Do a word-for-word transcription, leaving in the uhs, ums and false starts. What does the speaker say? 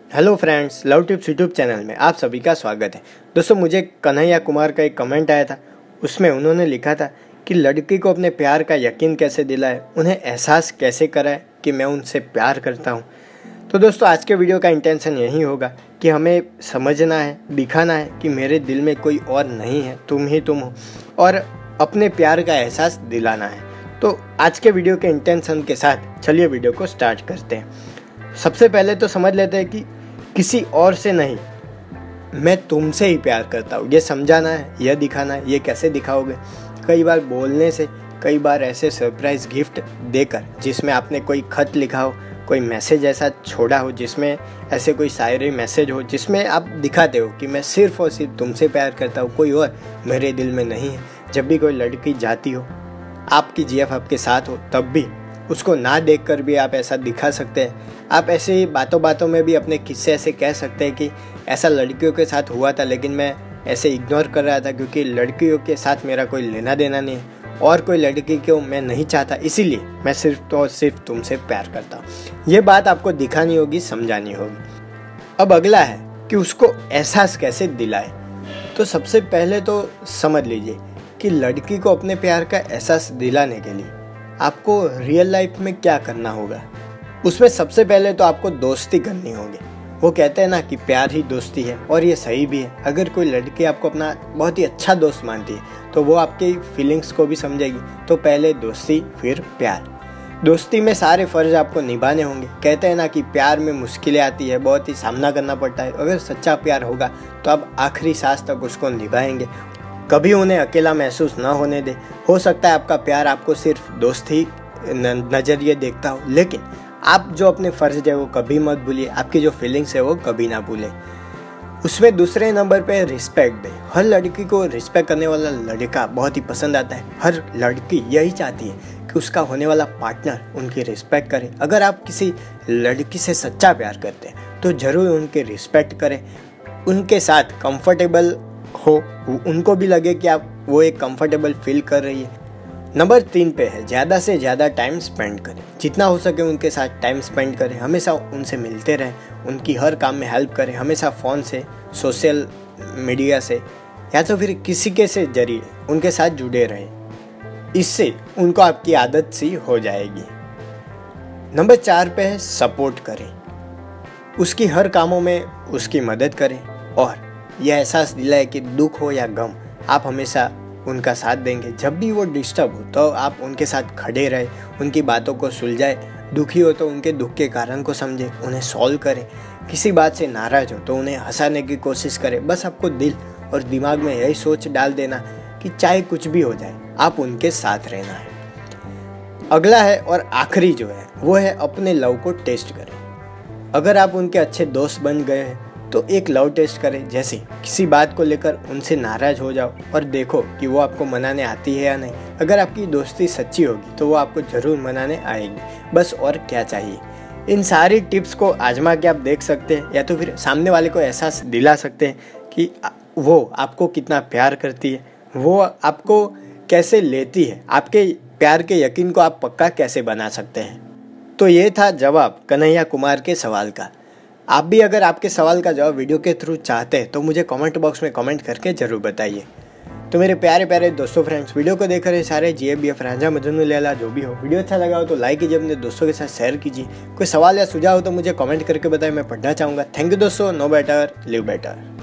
Hello friends, love tips YouTube channel में आप सभी का स्वागत है। दोस्तों, मुझे कन्हैया कुमार का एक कमेंट आया था। उसमें उन्होंने लिखा था कि लड़की को अपने प्यार का यकीन कैसे दिलाए, उन्हें एहसास कैसे कराए कि मैं उनसे प्यार करता हूँ। तो दोस्तों, आज के वीडियो का इंटेंशन यही होगा कि हमें समझना है, दिखाना है कि मेरे दिल में कोई और नहीं है, तुम ही तुम हो, और अपने प्यार का एहसास दिलाना है। तो आज के वीडियो के इंटेंशन के साथ चलिए वीडियो को स्टार्ट करते हैं। सबसे पहले तो समझ लेते हैं कि किसी और से नहीं, मैं तुमसे ही प्यार करता हूँ, ये समझाना है, यह दिखाना है। ये कैसे दिखाओगे? कई बार बोलने से, कई बार ऐसे सरप्राइज गिफ्ट देकर, जिसमें आपने कोई खत लिखा हो, कोई मैसेज ऐसा छोड़ा हो, जिसमें ऐसे कोई शायरी मैसेज हो, जिसमें आप दिखाते हो कि मैं सिर्फ और सिर्फ तुमसे प्यार करता हूँ, कोई और मेरे दिल में नहीं है। जब भी कोई लड़की जाती हो, आपकी जीएफ आपके साथ हो, तब भी उसको ना देखकर भी आप ऐसा दिखा सकते हैं। आप ऐसे ही बातों बातों में भी अपने किस्से ऐसे कह सकते हैं कि ऐसा लड़कियों के साथ हुआ था, लेकिन मैं ऐसे इग्नोर कर रहा था क्योंकि लड़कियों के साथ मेरा कोई लेना देना नहीं है और कोई लड़की को मैं नहीं चाहता, इसीलिए मैं सिर्फ तो सिर्फ तुमसे प्यार करता हूँ। ये बात आपको दिखानी होगी, समझानी होगी। अब अगला है कि उसको एहसास कैसे दिलाए। तो सबसे पहले तो समझ लीजिए कि लड़की को अपने प्यार का एहसास दिलाने के लिए आपको रियल लाइफ में क्या करना होगा। उसमें सबसे पहले तो आपको दोस्ती करनी होगी। वो कहते हैं ना कि प्यार ही दोस्ती है, और ये सही भी है। अगर कोई लड़की आपको अपना बहुत ही अच्छा दोस्त मानती है तो वो आपकी फीलिंग्स को भी समझेगी। तो पहले दोस्ती, फिर प्यार। दोस्ती में सारे फ़र्ज आपको निभाने होंगे। कहते हैं ना कि प्यार में मुश्किलें आती है, बहुत ही सामना करना पड़ता है। अगर सच्चा प्यार होगा तो आप आखिरी सांस तक उसको निभाएंगे, कभी उन्हें अकेला महसूस ना होने दे। हो सकता है आपका प्यार आपको सिर्फ दोस्त ही नज़रिए देखता हो, लेकिन आप जो अपने फ़र्ज है वो कभी मत भूलिए। आपकी जो फीलिंग्स है वो कभी ना भूलें। उसमें दूसरे नंबर पे रिस्पेक्ट दें। हर लड़की को रिस्पेक्ट करने वाला लड़का बहुत ही पसंद आता है। हर लड़की यही चाहती है कि उसका होने वाला पार्टनर उनकी रिस्पेक्ट करे। अगर आप किसी लड़की से सच्चा प्यार करते हैं तो ज़रूर उनकी रिस्पेक्ट करें, उनके साथ कंफर्टेबल हो, उनको भी लगे कि आप वो एक कंफर्टेबल फील कर रही है। नंबर तीन पे है, ज़्यादा से ज़्यादा टाइम स्पेंड करें। जितना हो सके उनके साथ टाइम स्पेंड करें। हमेशा उनसे मिलते रहें, उनकी हर काम में हेल्प करें। हमेशा फ़ोन से, सोशल मीडिया से, या तो फिर किसी के से जरिए उनके साथ जुड़े रहें। इससे उनको आपकी आदत सी हो जाएगी। नंबर चार पे है, सपोर्ट करें। उसकी हर कामों में उसकी मदद करें, और यह एहसास दिलाए कि दुख हो या गम, आप हमेशा उनका साथ देंगे। जब भी वो डिस्टर्ब हो तो आप उनके साथ खड़े रहे, उनकी बातों को सुलझाए। दुखी हो तो उनके दुख के कारण को समझे, उन्हें सॉल्व करें। किसी बात से नाराज़ हो तो उन्हें हंसाने की कोशिश करें। बस आपको दिल और दिमाग में यही सोच डाल देना कि चाहे कुछ भी हो जाए, आप उनके साथ रहना है। अगला है और आखिरी जो है वो है, अपने लव को टेस्ट करें। अगर आप उनके अच्छे दोस्त बन गए हैं तो एक लव टेस्ट करें। जैसे किसी बात को लेकर उनसे नाराज़ हो जाओ और देखो कि वो आपको मनाने आती है या नहीं। अगर आपकी दोस्ती सच्ची होगी तो वो आपको ज़रूर मनाने आएगी, बस और क्या चाहिए। इन सारी टिप्स को आजमा के आप देख सकते हैं, या तो फिर सामने वाले को एहसास दिला सकते हैं कि वो आपको कितना प्यार करती है, वो आपको कैसे लेती है। आपके प्यार के यकीन को आप पक्का कैसे बना सकते हैं। तो ये था जवाब कन्हैया कुमार के सवाल का। आप भी अगर आपके सवाल का जवाब वीडियो के थ्रू चाहते हैं तो मुझे कमेंट बॉक्स में कमेंट करके ज़रूर बताइए। तो मेरे प्यारे प्यारे दोस्तों, फ्रेंड्स, वीडियो को देख रहे सारे G F B F Ranjha Majnu Laila जो भी हो, वीडियो अच्छा लगा हो तो लाइक कीजिए, अपने दोस्तों के साथ शेयर कीजिए। कोई सवाल या सुझाव हो तो मुझे कमेंट करके बताएं, मैं पढ़ना चाहूँगा। थैंक यू दोस्तों। No better live better.